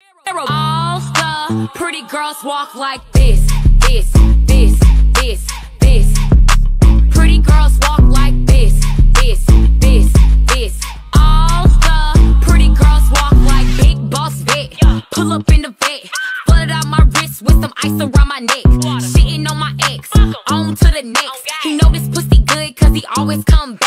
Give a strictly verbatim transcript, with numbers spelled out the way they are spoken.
All the pretty girls walk like this, this, this, this, this. Pretty girls walk like this, this, this, this. All the pretty girls walk like big boss vet. Pull up in the vet, flooded out my wrist with some ice around my neck. Shitting on my ex, on to the next. He know this pussy good cause he always come back.